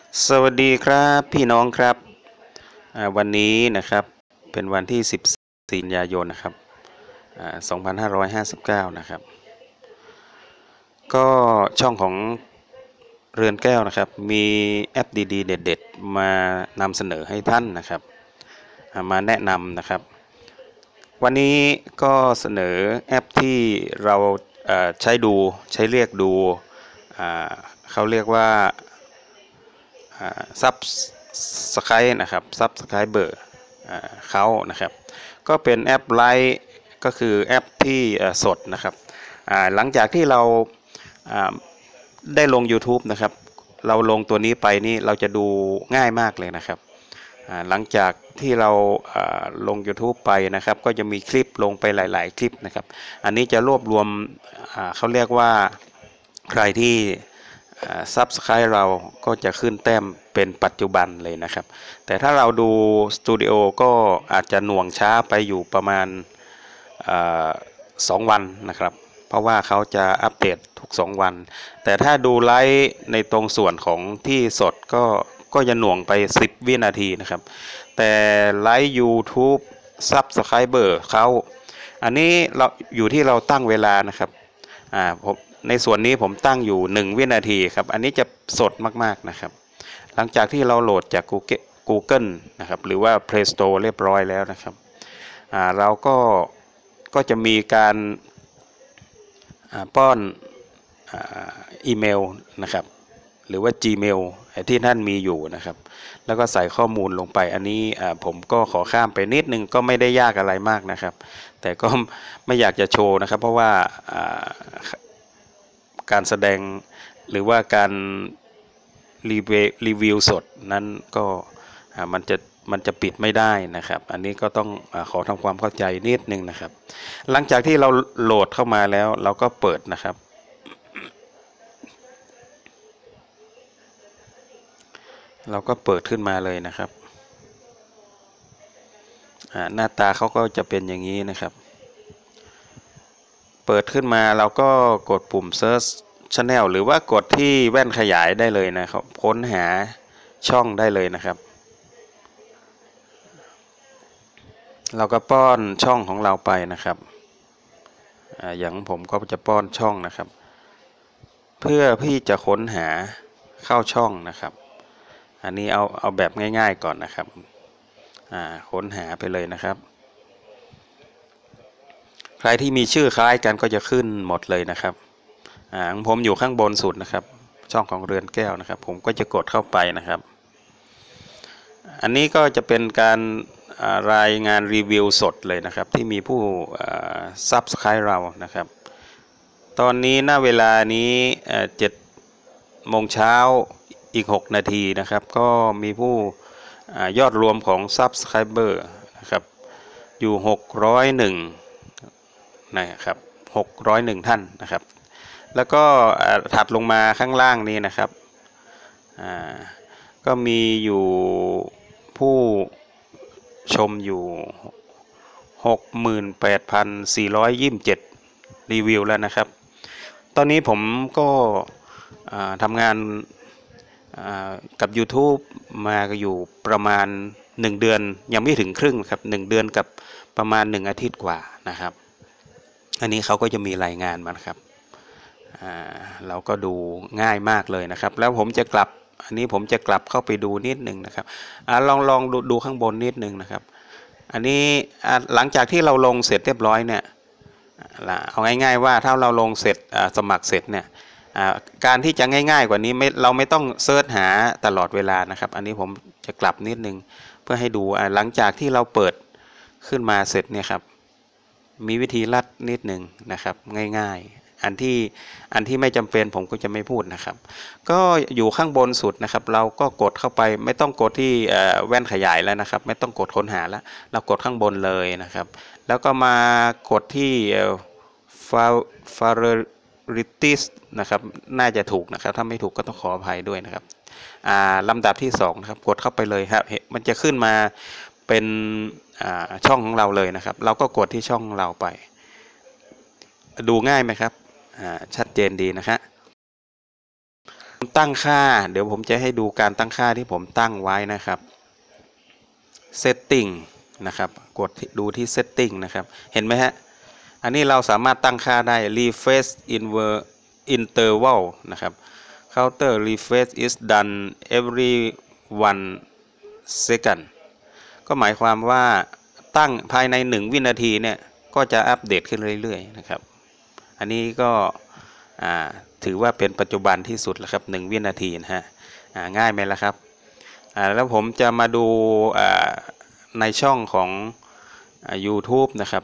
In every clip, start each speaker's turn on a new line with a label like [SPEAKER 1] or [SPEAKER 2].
[SPEAKER 1] สวัสดีครับพี่น้องครับวันนี้นะครับเป็นวันที่14กันยายนนะครับ2559นะครับก็ช่องของเรือนแก้วนะครับมีแอปดีๆเด็ดๆมานำเสนอให้ท่านนะครับมาแนะนำนะครับวันนี้ก็เสนอแอปที่เราใช้ดูใช้เรียกดูอ่าเขาเรียกว่าซับสไครนะครับซับสไครเบอร์เขานะครับก็เป็นแอปไลฟ์ก็คือแอปที่สดนะครับหลังจากที่เราได้ลง YouTube นะครับเราลงตัวนี้ไปนี่เราจะดูง่ายมากเลยนะครับหลังจากที่เราลง YouTube ไปนะครับก็จะมีคลิปลงไปหลายๆคลิปนะครับอันนี้จะรวบรวมเขาเรียกว่าใครที่ซับสไครต์เราก็จะขึ้นแต้มเป็นปัจจุบันเลยนะครับแต่ถ้าเราดูสตูดิโอก็อาจจะหน่วงช้าไปอยู่ประมาณ2 วันนะครับเพราะว่าเขาจะอัปเดตทุก2 วันแต่ถ้าดูไลฟ์ในตรงส่วนของที่สดก็จะหน่วงไป10 วินาทีนะครับแต่ไลฟ์ YouTube Subscriber เขาอันนี้เราอยู่ที่เราตั้งเวลานะครับผมในส่วนนี้ผมตั้งอยู่1 วินาทีครับอันนี้จะสดมากๆนะครับหลังจากที่เราโหลดจาก Google นะครับหรือว่า Play Store เรียบร้อยแล้วนะครับเราก็จะมีการป้อนอีเมลนะครับหรือว่า Gmail ที่ท่านมีอยู่นะครับแล้วก็ใส่ข้อมูลลงไปอันนี้ผมก็ขอข้ามไปนิดนึงก็ไม่ได้ยากอะไรมากนะครับแต่ก็ไม่อยากจะโชว์นะครับเพราะว่าการแสดงหรือว่าการรีวิวสดนั้นก็มันจะปิดไม่ได้นะครับอันนี้ก็ต้องขอทำความเข้าใจนิดนึงนะครับหลังจากที่เราโหลดเข้ามาแล้วเราก็เปิดนะครับเราก็เปิดขึ้นมาเลยนะครับหน้าตาเขาก็จะเป็นอย่างนี้นะครับเปิดขึ้นมาเราก็กดปุ่ม Search Channel หรือว่ากดที่แว่นขยายได้เลยนะครับค้นหาช่องได้เลยนะครับเราก็ป้อนช่องของเราไปนะครับอย่างผมก็จะป้อนช่องนะครับเพื่อพี่จะค้นหาเข้าช่องนะครับอันนี้เอาแบบง่ายๆก่อนนะครับค้นหาไปเลยนะครับใครที่มีชื่อคล้ายกันก็จะขึ้นหมดเลยนะครับของผมอยู่ข้างบนสุดนะครับช่องของเรือนแก้วนะครับผมก็จะกดเข้าไปนะครับอันนี้ก็จะเป็นการรายงานรีวิวสดเลยนะครับที่มีผู้ซับสไครต์เรานะครับตอนนี้ณเวลานี้7 โมงเช้าอีก6 นาทีนะครับก็มีผู้ยอดรวมของ Subscriber นะครับอยู่601นะครับ601ท่านนะครับแล้วก็ถัดลงมาข้างล่างนี้นะครับก็มีอยู่ผู้ชมอยู่68,427รีวิวแล้วนะครับตอนนี้ผมก็ทำงานกับ YouTube มาอยู่ประมาณ1 เดือนยังไม่ถึงครึ่งครับ1 เดือนกับประมาณ1 อาทิตย์กว่านะครับอันนี้เขาก็จะมีรายงานมาครับเราก็ดูง่ายมากเลยนะครับแล้วผมจะกลับอันนี้ผมจะกลับเข้าไปดูนิดนึงนะครับลองดูข้างบนนิดนึงนะครับอันนี้หลังจากที่เราลงเสร็จเรียบร้อยเนี่ยเอาง่ายๆว่าถ้าเราลงเสร็จสมัครเสร็จเนี่ยการที่จะง่ายๆกว่านี้เราไม่ต้องเซิร์ชหาตลอดเวลานะครับอันนี้ผมจะกลับนิดนึงเพื่อให้ดูหลังจากที่เราเปิดขึ้นมาเสร็จเนี่ยครับมีวิธีลัดนิดนึงนะครับง่ายๆอันที่ไม่จำเป็นผมก็จะไม่พูดนะครับก็อยู่ข้างบนสุดนะครับเราก็กดเข้าไปไม่ต้องกดที่แว่นขยายแล้วนะครับไม่ต้องกดค้นหาแล้วเรากดข้างบนเลยนะครับแล้วก็มากดที่favorites นะครับน่าจะถูกนะครับถ้าไม่ถูกก็ต้องขออภัยด้วยนะครับลำดับที่2นะครับกดเข้าไปเลยครับมันจะขึ้นมาเป็นช่องของเราเลยนะครับเราก็กดที่ช่องเราไปดูง่ายไหมครับชัดเจนดีนะครับตั้งค่าเดี๋ยวผมจะให้ดูการตั้งค่าที่ผมตั้งไว้นะครับ setting นะครับกดดูที่ setting นะครับเห็นไหมฮะอันนี้เราสามารถตั้งค่าได้ refresh interval นะครับ counter refresh is done every 1 second ก็หมายความว่าตั้งภายใน1วินาทีเนี่ยก็จะอัปเดตขึ้นเรื่อยๆนะครับอันนี้ก็ถือว่าเป็นปัจจุบันที่สุดแล้วครับ1วินาทีนะฮะง่ายไหมล่ะครับแล้วผมจะมาดูในช่องของ YouTube นะครับ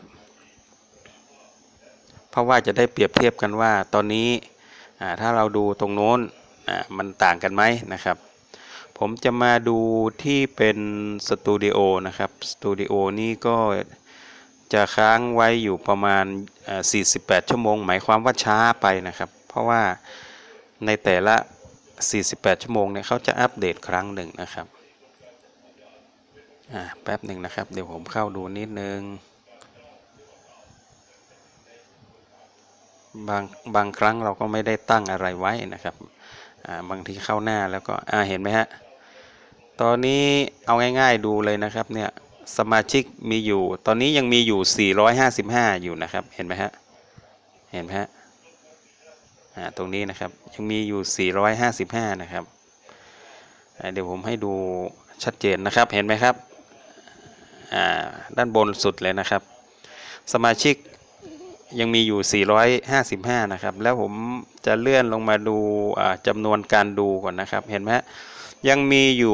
[SPEAKER 1] เพราะว่าจะได้เปรียบเทียบกันว่าตอนนี้ถ้าเราดูตรงโน้นมันต่างกันไหมนะครับผมจะมาดูที่เป็นสตูดิโอนะครับสตูดิโอนี่ก็จะค้างไว้อยู่ประมาณ48ชั่วโมงหมายความว่าช้าไปนะครับเพราะว่าในแต่ละ48ชั่วโมงเนี่ยเขาจะอัปเดตครั้งหนึ่งนะครับแป๊บหนึ่งนะครับเดี๋ยวผมเข้าดูนิดนึงบางครั้งเราก็ไม่ได้ตั้งอะไรไว้นะครับบางทีเข้าหน้าแล้วก็เห็นไหมฮะตอนนี้เอาง่ายๆดูเลยนะครับเนี่ยสมาชิกมีอยู่ตอนนี้ยังมีอยู่455อยู่นะครับเห็นไหมฮะเห็นไหมฮะตรงนี้นะครับยังมีอยู่455นะครับเดี๋ยวผมให้ดูชัดเจนนะครับเห็นไหมครับด้านบนสุดเลยนะครับสมาชิกยังมีอยู่455นะครับแล้วผมจะเลื่อนลงมาดูจำนวนการดูก่อนนะครับเห็นไหมยังมีอยู่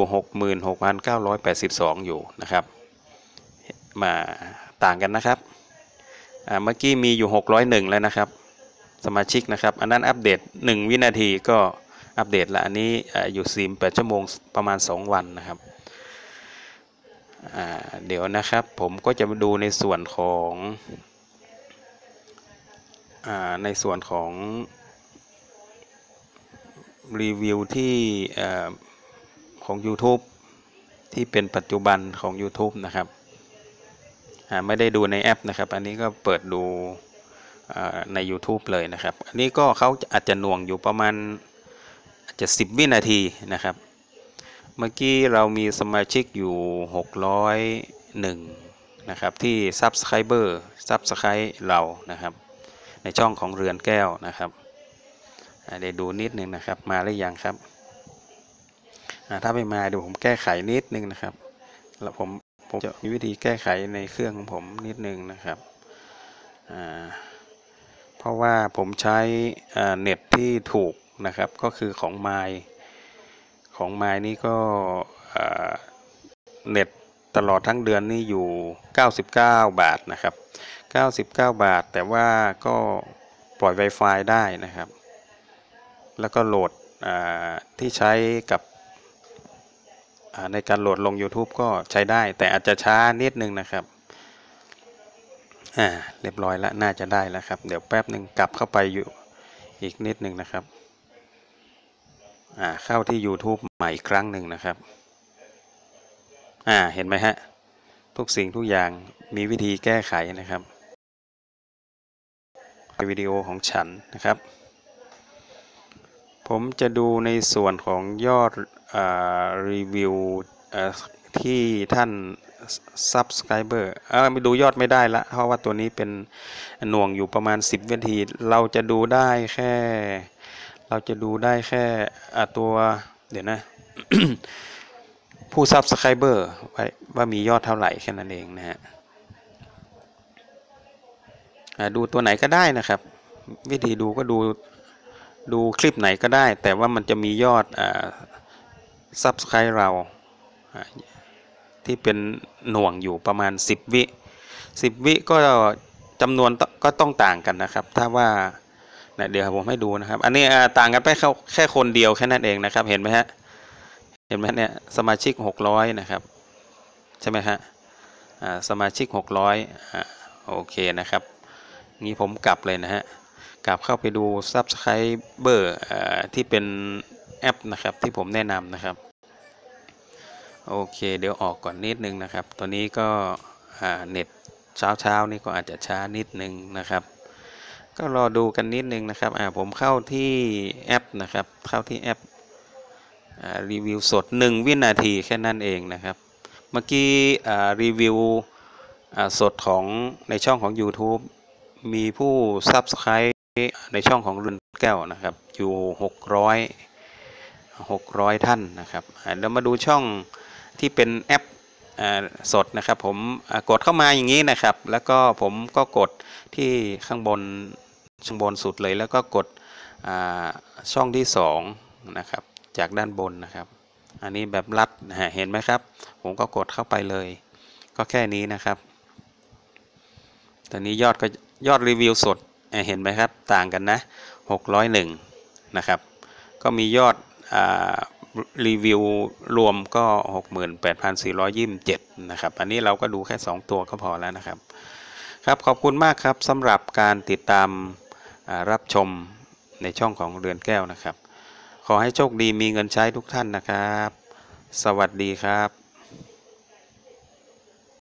[SPEAKER 1] 66,982 อยู่นะครับมาต่างกันนะครับเมื่อกี้มีอยู่601แล้วนะครับสมาชิกนะครับอันนั้นอัปเดต1วินาทีก็อัปเดตละอันนี้อยู่48ชั่วโมงประมาณ2วันนะครับเดี๋ยวนะครับผมก็จะมาดูในส่วนของรีวิวที่ของ YouTube ที่เป็นปัจจุบันของ YouTube นะครับไม่ได้ดูในแอปนะครับอันนี้ก็เปิดดูใน YouTube เลยนะครับอันนี้ก็เขาอาจจะหน่วงอยู่ประมาณอาจจะ10วินาทีนะครับเมื่อกี้เรามีสมาชิกอยู่601นะครับที่ Subscribe เรานะครับในช่องของเรือนแก้วนะครับเดี๋ยวดูนิดนึงนะครับมาหรือยังครับถ้าไม่มาเดี๋ยวผมแก้ไขนิดนึงนะครับแล้วผมจะมีวิธีแก้ไขในเครื่องของผมนิดนึงนะครับเพราะว่าผมใช้เน็ตที่ถูกนะครับก็คือของไมล์นี่ก็เน็ตตลอดทั้งเดือนนี่อยู่99 บาทนะครับ99 บาทแต่ว่าก็ปล่อย Wi-Fi ได้นะครับแล้วก็โหลดที่ใช้กับในการโหลดลง YouTube ก็ใช้ได้แต่อาจจะช้านิดนึงนะครับเรียบร้อยแล้วน่าจะได้แล้วครับเดี๋ยวแป๊บหนึ่งกลับเข้าไปอยู่อีกนิดนึงนะครับเข้าที่ YouTube ใหม่อีกครั้งหนึ่งนะครับเห็นไหมฮะทุกสิ่งทุกอย่างมีวิธีแก้ไขนะครับวิดีโอของฉันนะครับผมจะดูในส่วนของยอดรีวิวที่ท่าน Subscriber ไม่ดูยอดไม่ได้ละเพราะว่าตัวนี้เป็นหน่วงอยู่ประมาณ10วินาทีเราจะดูได้แค่ตัวเดี๋ยวนะ ผู้ Subscriber ว่ามียอดเท่าไหร่แค่นั้นเองนะฮะดูตัวไหนก็ได้นะครับวิธีดูก็ดูคลิปไหนก็ได้แต่ว่ามันจะมียอดSubscribe เราที่เป็นหน่วงอยู่ประมาณ10วิก็จำนวนก็ต้องต่างกันนะครับถ้าว่าเดี๋ยวผมให้ดูนะครับอันนี้ต่างกันไปแค่คนเดียวแค่นั้นเองนะครับเห็นไหมฮะเนี่ยสมาชิก600นะครับใช่ไหมฮะสมาชิก600โอเคนะครับงี้ผมกลับเลยนะฮะกลับเข้าไปดู Subscriber ที่เป็นแอปนะครับที่ผมแนะนำนะครับโอเคเดี๋ยวออกก่อนนิดนึงนะครับตัวนี้ก็เน็ตเช้านี่ก็อาจจะช้านิดนึงนะครับก็รอดูกันนิดนึงนะครับผมเข้าที่แอปนะครับเข้าที่แอปรีวิวสด1 วินาทีแค่นั้นเองนะครับเมื่อกี้รีวิวสดของในช่องของ YouTube มีผู้ Subscribe ในช่องของเรือนแก้วนะครับอยู่600ท่านนะครับเดี๋ยวมาดูช่องที่เป็นแอปสดนะครับผมกดเข้ามาอย่างนี้นะครับแล้วก็ผมก็กดที่ข้างบนสุดเลยแล้วก็กดช่องที่2นะครับจากด้านบนนะครับอันนี้แบบลัดเห็นไหมครับผมก็กดเข้าไปเลยก็แค่นี้นะครับตอนนี้ยอดรีวิวสดเห็นไหมครับต่างกันนะ601นะครับก็มียอดรีวิวรวมก็ 68,427 นะครับอันนี้เราก็ดูแค่2ตัวก็พอแล้วนะครับครับขอบคุณมากครับสำหรับการติดตามรับชมในช่องของเรือนแก้วนะครับขอให้โชคดีมีเงินใช้ทุกท่านนะครับสวัสดีครับ